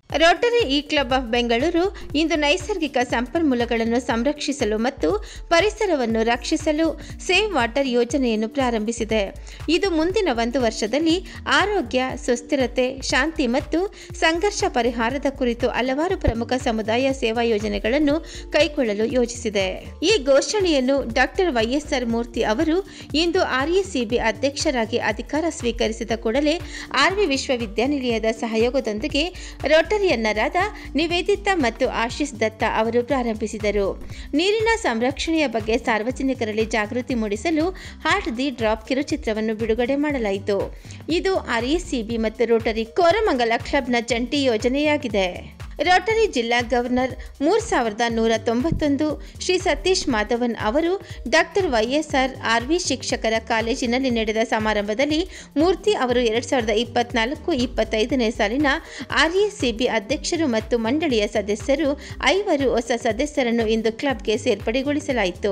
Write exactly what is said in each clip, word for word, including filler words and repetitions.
Rotary E club of Bengaluru ಇಂದು ನೈಸರ್ಗಿಕ ಸಂಪನ್ಮೂಲಗಳನ್ನು ಸಂರಕ್ಷಿಸಲು ಮತ್ತು ಪರಿಸರವನ್ನು ರಕ್ಷಿಸಲು ಸೇವ್ ವಾಟರ್ ಯೋಜನೆಯನ್ನು ಪ್ರಾರಂಭಿಸಿದೆ. ಇದು ಮುಂದಿನ ಒಂದು ವರ್ಷದಲ್ಲಿ ಆರೋಗ್ಯ, ಸುಸ್ಥಿರತೆ, ಶಾಂತಿ ಮತ್ತು ಸಂಘರ್ಷ ಪರಿಹಾರದ ಕುರಿತು ಹಲವಾರು ಪ್ರಮುಖ ಸಮುದಾಯ ಸೇವಾ ಯೋಜನೆಗಳನ್ನು ಕೈಗೊಳ್ಳಲು ಯೋಜಿಸಿದೆ. ಈ ಘೋಷಣೆಯನ್ನು doctor Y S R Murthy ಅವರು ಇಂದು ಆರ್ ಇ ಸಿ ಬಿ ಅಧ್ಯಕ್ಷರಾಗಿ ಅಧಿಕಾರ ಸ್ವೀಕರಿಸಿದ ಕೂಡಲೇ ಆರ್ ವಿ ವಿಶ್ವವಿದ್ಯಾನಿಲಯದ ಸಹಯೋಗದೊಂದಿಗೆ ರೋಟರಿ ರೋಟರಿಯನ್ನರಾದ ನಿವೇದಿತಾ ಮತ್ತು ಆಶೀಶ್ ದತ್ತ ಅವರು ಪ್ರಾರಂಭಿಸಿದರು. ನೀರಿನ ಸಂರಕ್ಷಣೆಯ ಬಗ್ಗೆ ಸಾರ್ವಜನಿಕರಲ್ಲಿ ಜಾಗೃತಿ ಮೂಡಿಸಲು ಹಾರ್ಟ್ ದಿ ಡ್ರಾಪ್ ಕಿರುಚಿತ್ರವನ್ನು ಬಿಡುಗಡೆ ಮಾಡಲಾಯಿತು. ಇದು ಆರ್ ಇ ಸಿ ಬಿ ಮತ್ತು ರೋಟರಿ ಕೋರಮಂಗಲ ಕ್ಲಬ್ನ ಜಂಟಿ ಯೋಜನೆಯಾಗಿದೆ. ರೋಟರಿ ಜಿಲ್ಲಾ ಗವರ್ನರ್ ಮೂರು ಸಾವಿರದ ನೂರ ತೊಂಬತ್ತೊಂದು ಶ್ರೀ ಸತೀಶ್ ಮಾಧವನ್ ಅವರು doctor Y S R R V ಶಿಕ್ಷಕರ ಕಾಲೇಜಿನಲ್ಲಿ ನಡೆದ ಸಮಾರಂಭದಲ್ಲಿ ಮೂರ್ತಿ ಅವರು ಎರಡು ಸಾವಿರದ ಇಪ್ಪತ್ನಾಲ್ಕು ಇಪ್ಪತ್ತೈದನೇ ಸಾಲಿನ ಆರ್ ಇ ಸಿ ಬಿ ಅಧ್ಯಕ್ಷರು ಮತ್ತು ಮಂಡಳಿಯ ಸದಸ್ಯರು ಐವರು ಹೊಸ ಸದಸ್ಯರನ್ನು ಇಂದು ಕ್ಲಬ್ಗೆ ಸೇರ್ಪಡೆಗೊಳಿಸಲಾಯಿತು.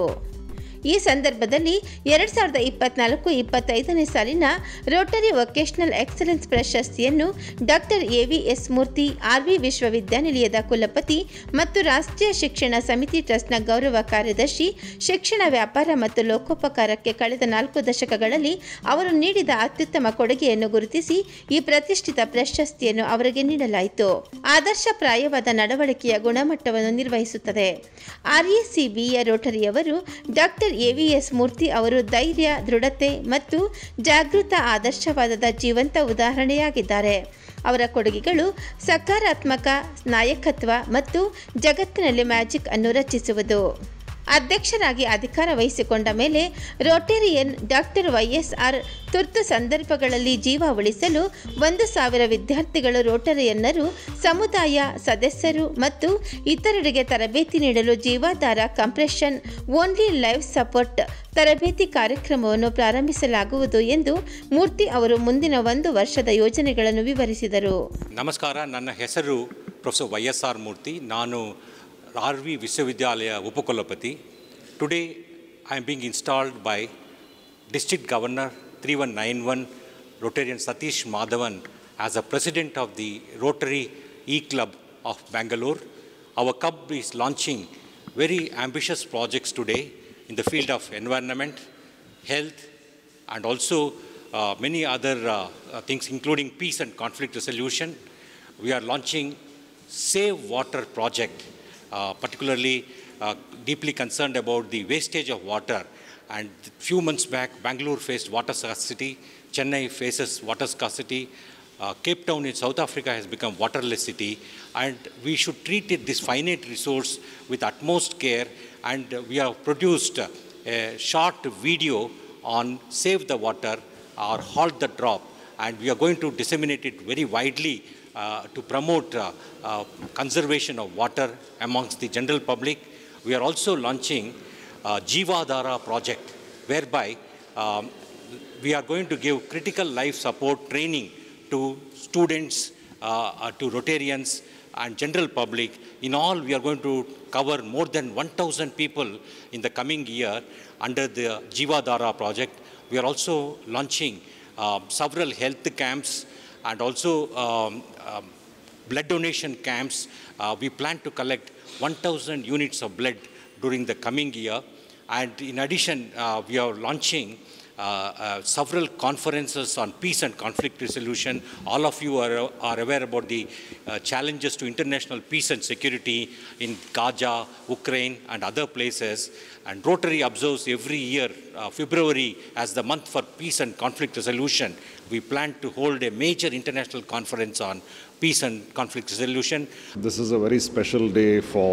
ಈ ಸಂದರ್ಭದಲ್ಲಿ ಎರಡು ಸಾವಿರದ ಇಪ್ಪತ್ನಾಲ್ಕು ಇಪ್ಪತ್ತೈದನೇ ಸಾಲಿನ ರೋಟರಿ ವೊಕೇಶನಲ್ ಎಕ್ಸಲೆನ್ಸ್ ಪ್ರಶಸ್ತಿಯನ್ನು doctor A V S Murthy R V ವಿಶ್ವವಿದ್ಯಾನಿಲಯದ ಕುಲಪತಿ ಮತ್ತು ರಾಷ್ಟ್ರೀಯ ಶಿಕ್ಷಣ ಸಮಿತಿ ಟ್ರಸ್ಟ್ನ ಗೌರವ ಕಾರ್ಯದರ್ಶಿ, ಶಿಕ್ಷಣ ವ್ಯಾಪಾರ ಮತ್ತು ಲೋಕೋಪಕಾರಕ್ಕೆ ಕಳೆದ ನಾಲ್ಕು ದಶಕಗಳಲ್ಲಿ ಅವರು ನೀಡಿದ ಅತ್ಯುತ್ತಮ ಕೊಡುಗೆಯನ್ನು ಗುರುತಿಸಿ ಈ ಪ್ರತಿಷ್ಠಿತ ಪ್ರಶಸ್ತಿಯನ್ನು ಅವರಿಗೆ ನೀಡಲಾಯಿತು. ಆದರ್ಶಪ್ರಾಯವಾದ ನಡವಳಿಕೆಯ ಗುಣಮಟ್ಟವನ್ನು ನಿರ್ವಹಿಸುತ್ತದೆ. ಆರ್ ಇ ಸಿ ಬಿಯ ರೋಟರಿಯವರು doctor A V S Murthy ಅವರು ಧೈರ್ಯ, ದೃಢತೆ ಮತ್ತು ಜಾಗೃತ ಆದರ್ಶವಾದದ ಜೀವಂತ ಉದಾಹರಣೆಯಾಗಿದ್ದಾರೆ. ಅವರ ಕೊಡುಗೆಗಳು ಸಕಾರಾತ್ಮಕ ನಾಯಕತ್ವ ಮತ್ತು ಜಗತ್ತಿನಲ್ಲಿ ಮ್ಯಾಜಿಕ್ ಅನ್ನು ರಚಿಸುವುದು. ಅಧ್ಯಕ್ಷರಾಗಿ ಅಧಿಕಾರ ವಹಿಸಿಕೊಂಡ ಮೇಲೆ Rotarian doctor Y S R ತುರ್ತು ಸಂದರ್ಭಗಳಲ್ಲಿ ಜೀವ ಉಳಿಸಲು ಒಂದು ಸಾವಿರ ವಿದ್ಯಾರ್ಥಿಗಳು, ರೋಟರಿಯನ್ನರು, ಸಮುದಾಯ ಸದಸ್ಯರು ಮತ್ತು ಇತರರಿಗೆ ತರಬೇತಿ ನೀಡಲು ಜೀವಾಧಾರ ಕಂಪ್ರೆಷನ್ ಓನ್ಲಿ ಲೈಫ್ ಸಪೋರ್ಟ್ ತರಬೇತಿ ಕಾರ್ಯಕ್ರಮವನ್ನು ಪ್ರಾರಂಭಿಸಲಾಗುವುದು ಎಂದು ಮೂರ್ತಿ ಅವರು ಮುಂದಿನ ಒಂದು ವರ್ಷದ ಯೋಜನೆಗಳನ್ನು ವಿವರಿಸಿದರು. ನಮಸ್ಕಾರ, ನನ್ನ ಹೆಸರು professor Y S R Murthy. ನಾನು ಆರ್ ವಿ ವಿಶ್ವವಿದ್ಯಾಲಯ ಉಪಕುಲಪತಿ. Today I am being installed by District Governor three one nine one Rotarian Satish Madhavan as a President of the Rotary E-Club of Bangalore. Our club is launching very ambitious projects today in the field of environment, health, and also uh, many other uh, uh, things including peace and conflict resolution. We are launching Save Water project. Uh, particularly uh, deeply concerned about the wastage of water, and a few months back Bangalore faced water scarcity, Chennai faces water scarcity, uh, Cape Town in South Africa has become waterless city, and we should treat it, this finite resource with utmost care. And uh, we have produced uh, a short video on Save the Water or Halt the Drop, and we are going to disseminate it very widely Uh, to promote uh, uh, conservation of water amongst the general public. We are also launching uh, Jeevadhara project, whereby um, we are going to give critical life support training to students, uh, uh, to Rotarians and general public. In all, we are going to cover more than one thousand people in the coming year under the Jeevadhara project. We are also launching uh, several health camps and also um, um, blood donation camps. Uh, we plan to collect one thousand units of blood during the coming year. And in addition, uh, we are launching uh, uh, several conferences on peace and conflict resolution. All of you are, are aware about the uh, challenges to international peace and security in Gaza, Ukraine, and other places. And Rotary observes every year uh, February as the month for peace and conflict resolution. We plan to hold a major international conference on peace and conflict resolution. This is a very special day for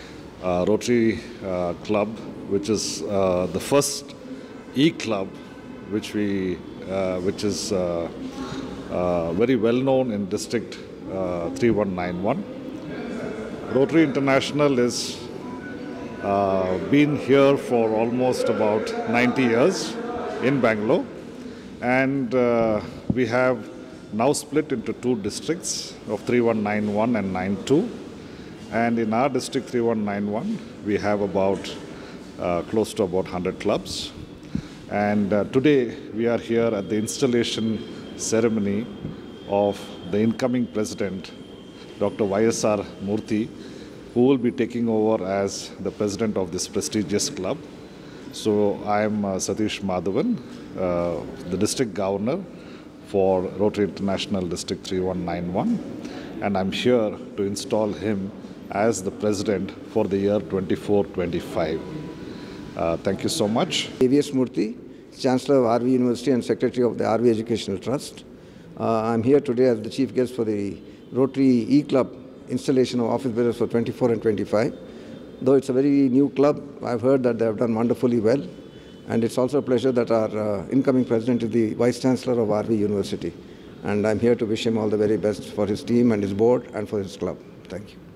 uh, Rotary uh, Club, which is uh, the first E-Club, which we, uh, which is uh, uh, very well known in District uh, three one nine one. Rotary International is uh, been here for almost about ninety years in Bangalore. And uh, we have now split into two districts of three one nine one and nine two. And in our district three one nine one, we have about uh, close to about one hundred clubs. And uh, today we are here at the installation ceremony of the incoming president, Doctor Y S R Murthy, who will be taking over as the president of this prestigious club. So I am uh, Satish Madhavan, uh, the district governor for Rotary International District three one nine one, and I'm here to install him as the president for the year twenty-four twenty-five. Uh, thank you so much. A V S Murthy, Chancellor of R V University and Secretary of the R V Educational Trust. Uh, I'm here today as the chief guest for the Rotary E-Club installation of office bearers for twenty-four and twenty-five. Though it's a very new club, I've heard that they have done wonderfully well. And it's also a pleasure that our uh, incoming president is the Vice Chancellor of R V University. And I'm here to wish him all the very best for his team and his board and for his club. Thank you.